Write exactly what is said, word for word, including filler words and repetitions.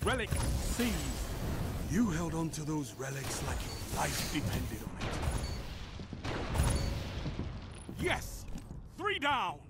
relic seized. You held on to those relics like your life depended on it. Yes! Three down!